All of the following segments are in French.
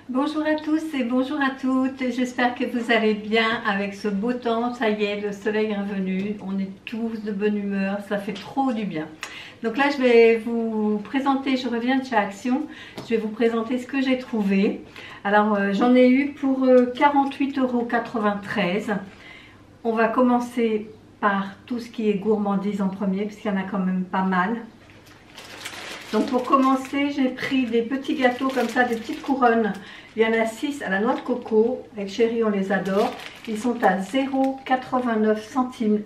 Bonjour à tous et bonjour à toutes, j'espère que vous allez bien avec ce beau temps. Ça y est, le soleil est revenu, on est tous de bonne humeur, ça fait trop du bien. Donc là je vais vous présenter, je reviens de chez Action, je vais vous présenter ce que j'ai trouvé. Alors j'en ai eu pour 48,93 €. On va commencer par tout ce qui est gourmandise en premier, parce qu'il y en a quand même pas mal. Donc pour commencer, j'ai pris des petits gâteaux comme ça, des petites couronnes. Il y en a 6 à la noix de coco. Avec Chérie, on les adore. Ils sont à 0,89 centimes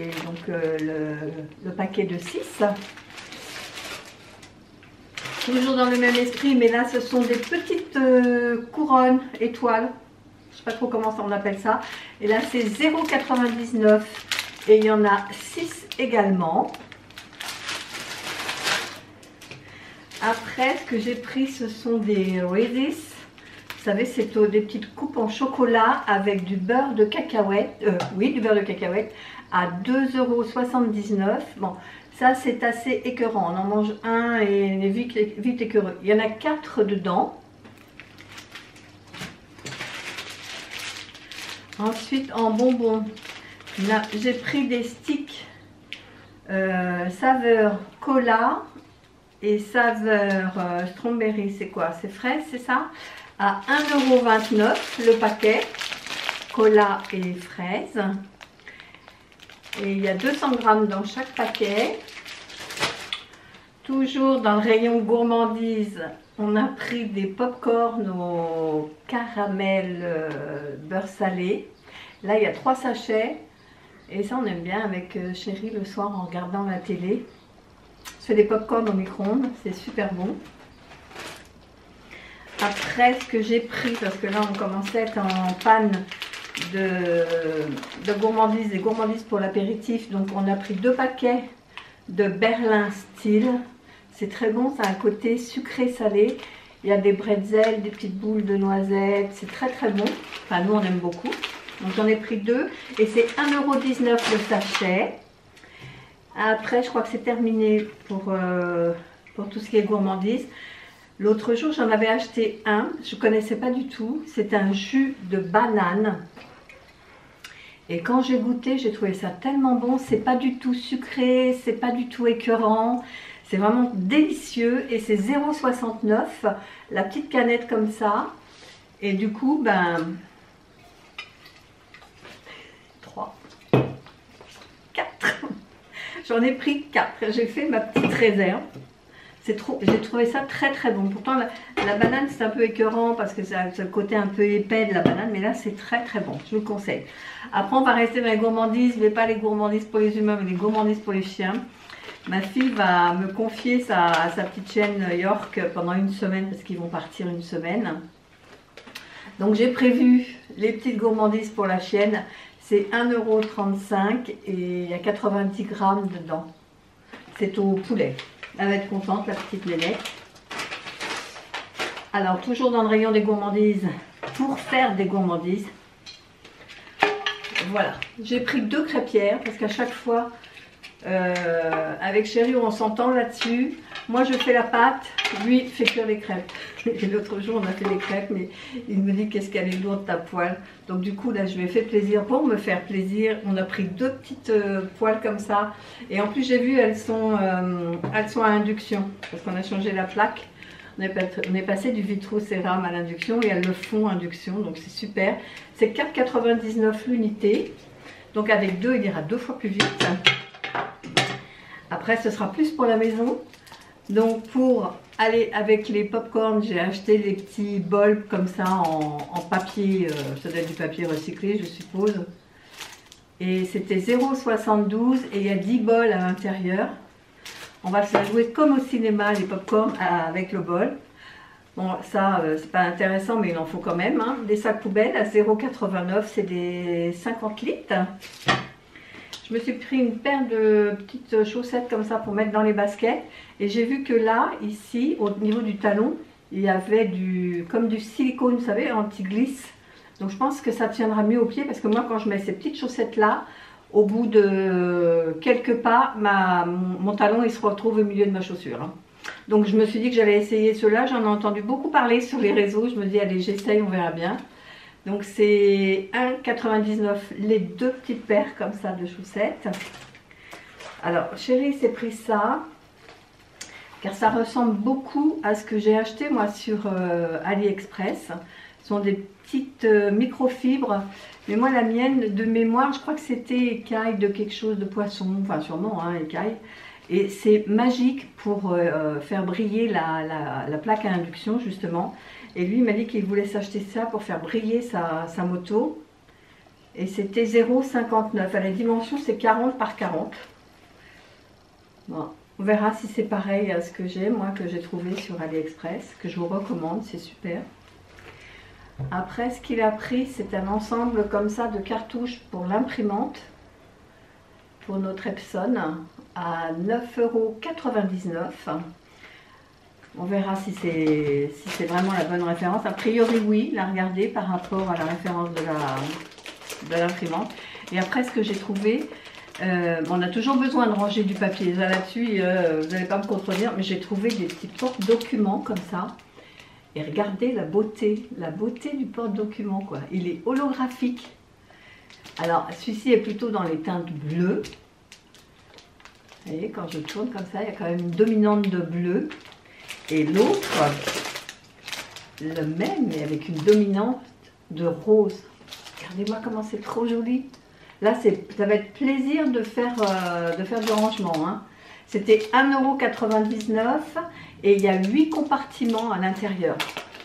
le paquet de 6. Toujours dans le même esprit, mais là ce sont des petites couronnes étoiles. Je ne sais pas trop comment on appelle ça. Et là c'est 0,99 € et il y en a 6 également. Après, ce que j'ai pris, ce sont des Reese's. Vous savez, c'est des petites coupes en chocolat avec du beurre de cacahuète. Oui, du beurre de cacahuète à 2,79 €. Bon, ça, c'est assez écœurant. On en mange un et on est vite écœureux. Il y en a 4 dedans. Ensuite, en bonbons, j'ai pris des sticks saveur cola et saveur strawberry. C'est quoi? C'est fraise, c'est ça? À 1,29 € le paquet, cola et fraise. Et il y a 200 grammes dans chaque paquet. Toujours dans le rayon gourmandise, on a pris des pop-corn au caramel beurre salé. Là, il y a 3 sachets. Et ça, on aime bien avec Chérie le soir en regardant la télé. Je fais des pop-corn au micro-ondes, c'est super bon. Après, ce que j'ai pris, parce que là, on commençait à être en panne de gourmandises, des gourmandises pour l'apéritif. Donc, on a pris 2 paquets de Berlin Style. C'est très bon, ça a un côté sucré-salé. Il y a des bretzels, des petites boules de noisettes. C'est très très bon. Enfin, nous, on aime beaucoup. Donc, j'en ai pris 2 et c'est 1,19 € le sachet. Après, je crois que c'est terminé pour tout ce qui est gourmandise. L'autre jour, j'en avais acheté un, je ne connaissais pas du tout. C'est un jus de banane. Et quand j'ai goûté, j'ai trouvé ça tellement bon. C'est pas du tout sucré, c'est pas du tout écœurant. C'est vraiment délicieux et c'est 0,69 €. La petite canette comme ça. Et du coup, ben... 3, 4... J'en ai pris 4. J'ai fait ma petite réserve. J'ai trouvé ça très très bon. Pourtant la banane c'est un peu écœurant parce que ça a le côté un peu épais de la banane. Mais là c'est très très bon. Je vous le conseille. Après on va rester dans les gourmandises. Mais pas les gourmandises pour les humains mais les gourmandises pour les chiens. Ma fille va me confier sa petite chaîne York pendant une semaine. Parce qu'ils vont partir une semaine. Donc j'ai prévu les petites gourmandises pour la chienne. C'est 1,35 € et il y a 90 grammes dedans. C'est au poulet. Elle va être contente, la petite nénette. Alors, toujours dans le rayon des gourmandises, pour faire des gourmandises. Voilà. J'ai pris 2 crêpières parce qu'à chaque fois, avec Chérie, on s'entend là-dessus. Moi, je fais la pâte, lui, fait cuire les crêpes. Et l'autre jour, on a fait les crêpes, mais il me dit qu'est-ce qu'elle est lourde ta poêle. Donc du coup, là, je lui ai fait plaisir. Pour me faire plaisir, on a pris 2 petites poêles comme ça. Et en plus, j'ai vu, elles sont à induction. Parce qu'on a changé la plaque. On est passé du vitro-cérame à l'induction et elles le font induction. Donc c'est super. C'est 4,99 € l'unité. Donc avec 2, il ira 2 fois plus vite. Après, ce sera plus pour la maison. Donc pour aller avec les pop-corn, j'ai acheté des petits bols comme ça en papier, ça doit être du papier recyclé je suppose. Et c'était 0,72 € et il y a 10 bols à l'intérieur. On va se la jouer comme au cinéma les pop-corn avec le bol. Bon ça c'est pas intéressant mais il en faut quand même. Hein. Des sacs poubelles à 0,89 €, c'est des 50 litres. Je me suis pris une paire de petites chaussettes comme ça pour mettre dans les baskets. Et j'ai vu que là, ici, au niveau du talon, il y avait comme du silicone, vous savez, anti-glisse. Donc je pense que ça tiendra mieux aux pieds parce que moi, quand je mets ces petites chaussettes-là, au bout de quelques pas, mon talon, il se retrouve au milieu de ma chaussure. Hein. Donc je me suis dit que j'allais essayer ceux-là. J'en ai entendu beaucoup parler sur les réseaux. Je me dis allez, j'essaye, on verra bien. Donc c'est 1,99 les deux petites paires comme ça de chaussettes. Alors chérie s'est pris ça car ça ressemble beaucoup à ce que j'ai acheté moi sur AliExpress. Ce sont des petites microfibres, mais moi la mienne de mémoire, je crois que c'était écaille de quelque chose de poisson, enfin sûrement hein, écaille. Et c'est magique pour faire briller la plaque à induction justement. Et lui il m'a dit qu'il voulait s'acheter ça pour faire briller sa moto. Et c'était 0,59. À la dimension c'est 40 par 40. Bon, on verra si c'est pareil à ce que j'ai, moi que j'ai trouvé sur AliExpress, que je vous recommande, c'est super. Après ce qu'il a pris c'est un ensemble comme ça de cartouches pour l'imprimante. Pour notre Epson à 9,99 €. On verra si c'est vraiment la bonne référence. A priori oui, la regarder par rapport à la référence de l'imprimante. Et après ce que j'ai trouvé, on a toujours besoin de ranger du papier. Là-dessus, vous n'allez pas me contredire, mais j'ai trouvé des petits porte-documents comme ça. Et regardez la beauté du porte-documents quoi. Il est holographique. Alors, celui-ci est plutôt dans les teintes bleues. Vous voyez, quand je tourne comme ça, il y a quand même une dominante de bleu. Et l'autre, le même, mais avec une dominante de rose. Regardez-moi comment c'est trop joli. Là, ça va être plaisir de faire du rangement. Hein. C'était 1,99 € et il y a 8 compartiments à l'intérieur.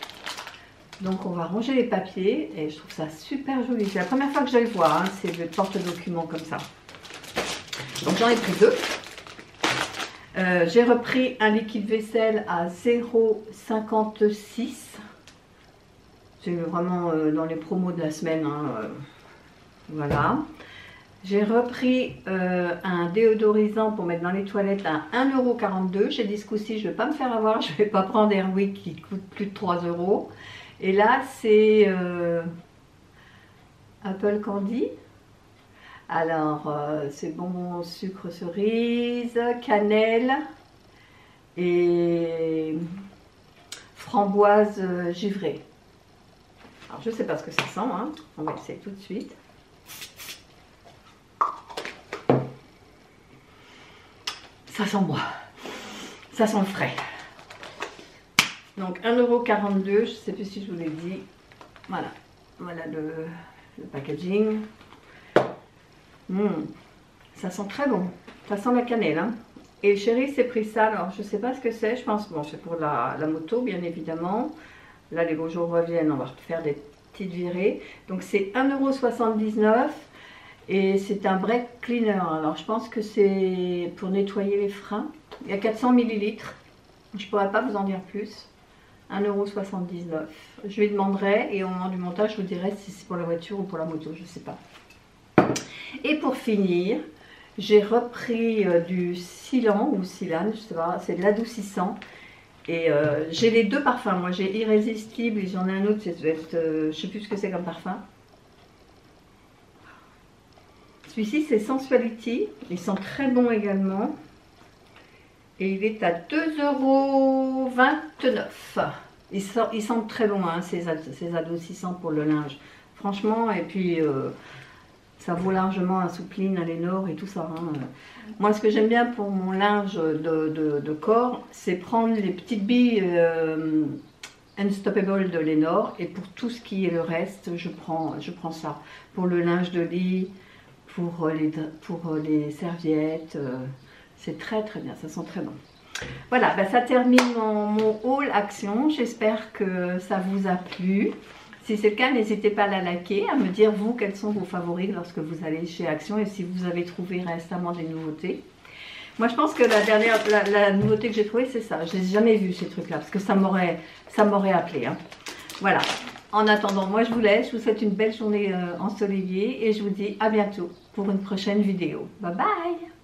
Donc on va ranger les papiers et je trouve ça super joli. C'est la première fois que je le vois, hein, c'est le porte-documents comme ça. Donc j'en ai pris deux. J'ai repris un liquide vaisselle à 0,56. C'est vraiment dans les promos de la semaine. Hein, voilà. J'ai repris un déodorisant pour mettre dans les toilettes à 1,42 €. J'ai dit ce coup-ci, je ne vais pas me faire avoir, je ne vais pas prendre Airwick qui coûte plus de 3 €. Et là, c'est Apple Candy. Alors, c'est bonbons sucre cerise, cannelle et framboise givrée. Alors, je ne sais pas ce que ça sent, hein. On va essayer tout de suite. Ça sent bon. Ça sent le frais. Donc 1,42 €, je ne sais plus si je vous l'ai dit. Voilà, voilà le packaging. Ça sent très bon. Ça sent la cannelle. Hein. Et chérie s'est pris ça. Alors je ne sais pas ce que c'est. Je pense, bon, c'est pour la moto bien évidemment. Là les beaux jours reviennent. On va faire des petites virées. Donc c'est 1,79 € et c'est un brake cleaner. Alors je pense que c'est pour nettoyer les freins. Il y a 400 ml. Je ne pourrais pas vous en dire plus. 1,79 €. Je lui demanderai et au moment du montage, je vous dirai si c'est pour la voiture ou pour la moto, je ne sais pas. Et pour finir, j'ai repris du Silan ou Silan, je sais pas, c'est de l'adoucissant. Et j'ai les deux parfums. Moi, j'ai Irrésistible et j'en ai un autre, ça doit être, je ne sais plus ce que c'est comme parfum. Celui-ci, c'est Sensuality. Il sent très bon également. Et il est à 2,29 €. Il sent très bon, hein, ces adoucissants pour le linge. Franchement, et puis ça vaut largement un Soupline, un Lénore et tout ça. Hein. Moi, ce que j'aime bien pour mon linge de corps, c'est prendre les petites billes Unstoppable de Lénore. Et pour tout ce qui est le reste, je prends ça. Pour le linge de lit, pour les serviettes. C'est très très bien, ça sent très bon. Voilà, bah, ça termine mon haul action. J'espère que ça vous a plu. Si c'est le cas, n'hésitez pas à la liker, à me dire vous quels sont vos favoris lorsque vous allez chez Action et si vous avez trouvé récemment des nouveautés. Moi je pense que la nouveauté que j'ai trouvée c'est ça. Je n'ai jamais vu ces trucs là parce que ça m'aurait appelé. Hein. Voilà. En attendant, moi je vous laisse. Je vous souhaite une belle journée ensoleillée et je vous dis à bientôt pour une prochaine vidéo. Bye bye.